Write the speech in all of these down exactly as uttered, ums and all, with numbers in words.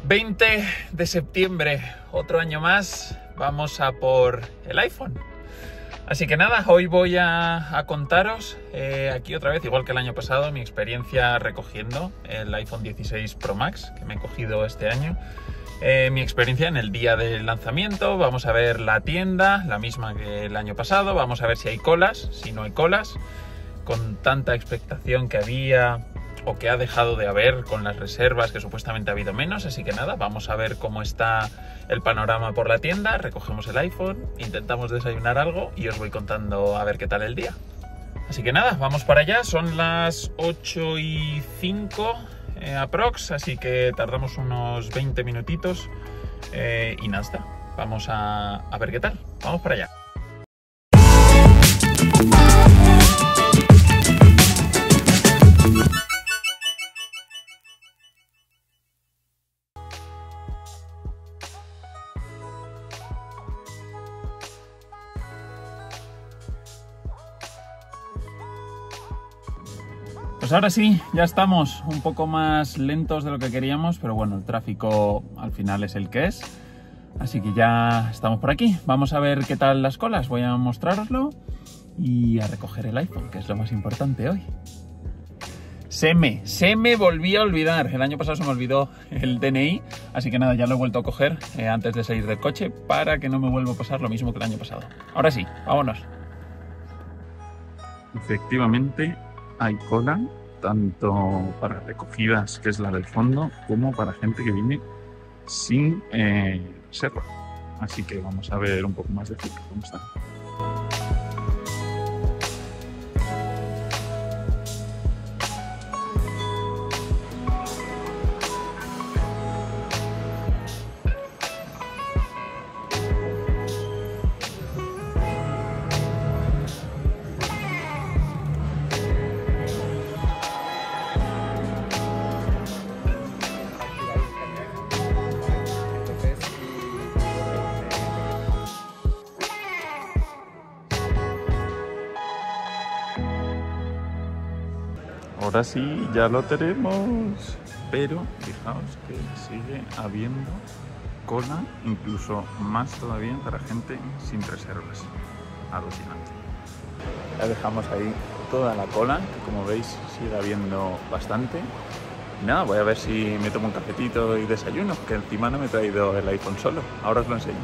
veinte de septiembre, otro año más, vamos a por el iPhone. Así que nada, hoy voy a, a contaros eh, aquí otra vez, igual que el año pasado, mi experiencia recogiendo el iPhone dieciséis Pro Max que me he cogido este año. Eh, mi experiencia en el día del lanzamiento, vamos a ver la tienda, la misma que el año pasado, vamos a ver si hay colas, si no hay colas, con tanta expectación que había o que ha dejado de haber con las reservas, que supuestamente ha habido menos. Así que nada, vamos a ver cómo está el panorama por la tienda, recogemos el iPhone, intentamos desayunar algo y os voy contando a ver qué tal el día. Así que nada, vamos para allá, son las ocho y cinco eh, aprox, así que tardamos unos veinte minutitos eh, y nada, está. Vamos a, a ver qué tal, vamos para allá. Pues ahora sí, ya estamos un poco más lentos de lo que queríamos, pero bueno, el tráfico al final es el que es. Así que ya estamos por aquí. Vamos a ver qué tal las colas, voy a mostraroslo y a recoger el iPhone, que es lo más importante hoy. Se me, se me volvió a olvidar. El año pasado se me olvidó el D N I, así que nada, ya lo he vuelto a coger eh, antes de salir del coche para que no me vuelva a pasar lo mismo que el año pasado. Ahora sí, vámonos. Efectivamente, hay cola, tanto para recogidas, que es la del fondo, como para gente que viene sin eh, reserva. Así que vamos a ver un poco más de cerca cómo está. Ahora sí, ya lo tenemos, pero fijaos que sigue habiendo cola, incluso más todavía para gente sin reservas. Alucinante. Ya dejamos ahí toda la cola, que como veis sigue habiendo bastante. Y nada, voy a ver si me tomo un cafetito y desayuno, que encima no me he traído el iPhone solo. Ahora os lo enseño.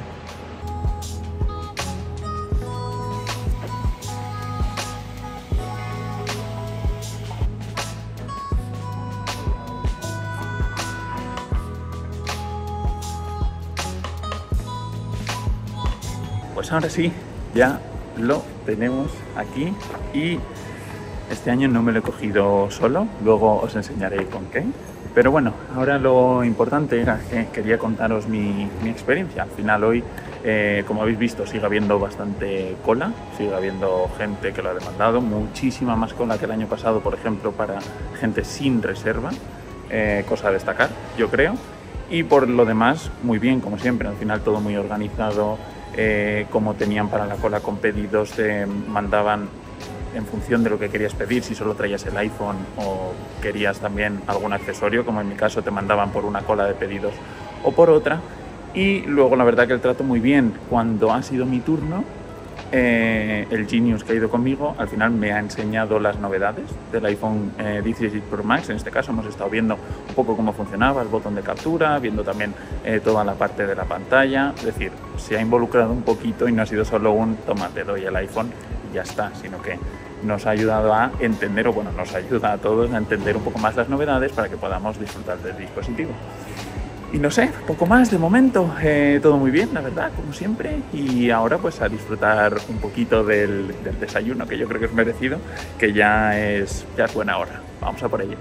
Pues ahora sí, ya lo tenemos aquí y este año no me lo he cogido solo, luego os enseñaré con qué. Pero bueno, ahora lo importante era que quería contaros mi, mi experiencia. Al final hoy, eh, como habéis visto, sigue habiendo bastante cola, sigue habiendo gente que lo ha demandado, muchísima más cola que el año pasado, por ejemplo, para gente sin reserva, eh, cosa a destacar, yo creo. Y por lo demás, muy bien, como siempre, al final todo muy organizado. Eh, como tenían para la cola con pedidos, te mandaban en función de lo que querías pedir, si solo traías el iPhone o querías también algún accesorio, como en mi caso te mandaban por una cola de pedidos o por otra. Y luego la verdad que el trato muy bien. Cuando ha sido mi turno, eh, el Genius que ha ido conmigo al final me ha enseñado las novedades del iPhone eh, dieciséis Pro Max. En este caso hemos estado viendo un poco cómo funcionaba el botón de captura, viendo también eh, toda la parte de la pantalla. Es decir, se ha involucrado un poquito y no ha sido solo un toma, te doy el iPhone y ya está, sino que nos ha ayudado a entender, o bueno, nos ayuda a todos a entender un poco más las novedades para que podamos disfrutar del dispositivo. Y no sé, poco más de momento, eh, todo muy bien, la verdad, como siempre. Y ahora pues a disfrutar un poquito del, del desayuno, que yo creo que es merecido, que ya es, ya es buena hora. Vamos a por ello.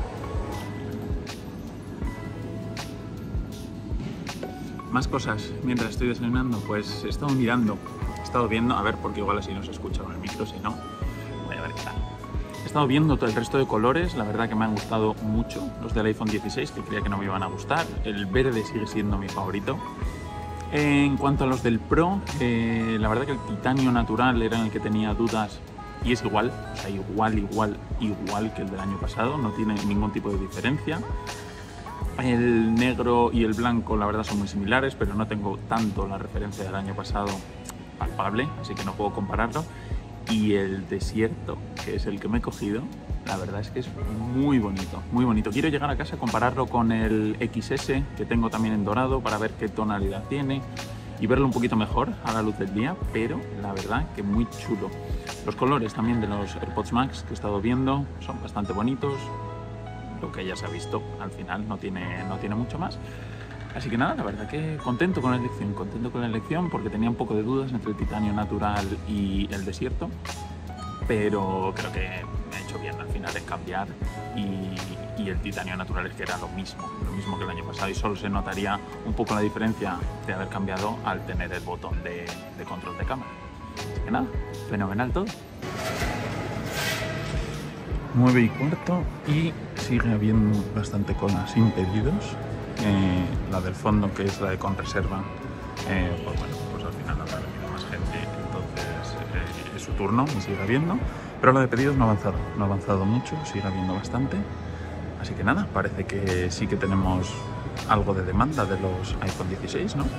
Más cosas mientras estoy desayunando, pues he estado mirando, he estado viendo, a ver, porque igual así no se escucha con el micro, si no, voy a ver qué tal. He estado viendo todo el resto de colores, la verdad que me han gustado mucho los del iPhone dieciséis, que creía que no me iban a gustar. El verde sigue siendo mi favorito. En cuanto a los del Pro, eh, la verdad que el titanio natural era en el que tenía dudas y es igual, o sea, igual, igual, igual que el del año pasado, no tiene ningún tipo de diferencia. El negro y el blanco la verdad son muy similares, pero no tengo tanto la referencia del año pasado palpable, así que no puedo compararlo. Y el desierto, que es el que me he cogido, la verdad es que es muy bonito, muy bonito. Quiero llegar a casa a compararlo con el equis ese, que tengo también en dorado, para ver qué tonalidad tiene y verlo un poquito mejor a la luz del día, pero la verdad que muy chulo. Los colores también de los AirPods Max que he estado viendo son bastante bonitos, lo que ya se ha visto al final, no tiene, no tiene mucho más. Así que nada, la verdad que contento con la elección, contento con la elección porque tenía un poco de dudas entre el titanio natural y el desierto, pero creo que me ha hecho bien al final en cambiar y, y el titanio natural es que era lo mismo, lo mismo que el año pasado y solo se notaría un poco la diferencia de haber cambiado al tener el botón de, de control de cámara. Así que nada, fenomenal todo. nueve y cuarto y sigue habiendo bastante cola sin pedidos. Eh, la del fondo, que es la de con reserva, eh, pues bueno, pues al final habrá venido más gente, entonces eh, es su turno y sigue habiendo, pero la de pedidos no ha avanzado, no ha avanzado mucho, sigue habiendo bastante, así que nada, parece que sí que tenemos algo de demanda de los iPhone dieciséis, ¿no?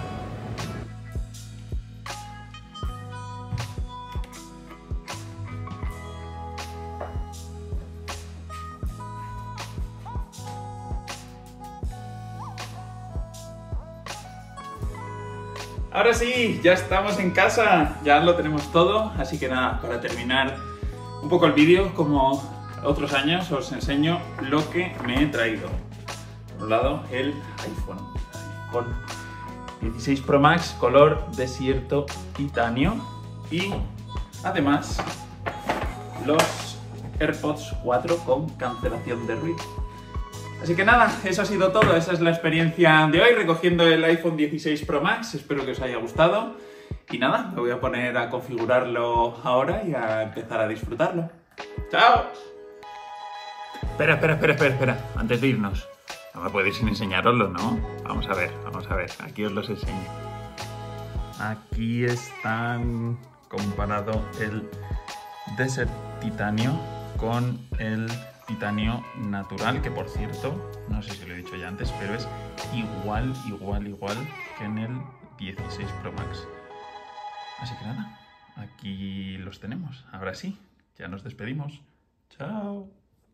Ahora sí, ya estamos en casa, ya lo tenemos todo, así que nada, para terminar un poco el vídeo, como otros años, os enseño lo que me he traído. Por un lado, el iPhone con dieciséis Pro Max, color desierto titanio, y además los AirPods cuatro con cancelación de ruido. Así que nada, eso ha sido todo, esa es la experiencia de hoy recogiendo el iPhone dieciséis Pro Max, espero que os haya gustado y nada, me voy a poner a configurarlo ahora y a empezar a disfrutarlo. ¡Chao! Espera, espera, espera, espera, espera, antes de irnos, no me puedo ir sin enseñaroslo, ¿no? Vamos a ver, vamos a ver, aquí os los enseño. Aquí están comparado el Desert Titanio con el titanio natural, que por cierto, no sé si lo he dicho ya antes, pero es igual, igual, igual que en el dieciséis Pro Max. Así que nada, aquí los tenemos. Ahora sí, ya nos despedimos. ¡Chao!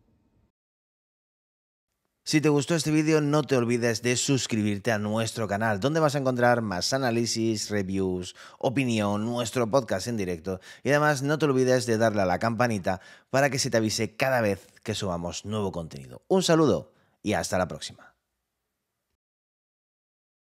Si te gustó este vídeo, no te olvides de suscribirte a nuestro canal, donde vas a encontrar más análisis, reviews, opinión, nuestro podcast en directo y además no te olvides de darle a la campanita para que se te avise cada vez que subamos nuevo contenido. Un saludo y hasta la próxima.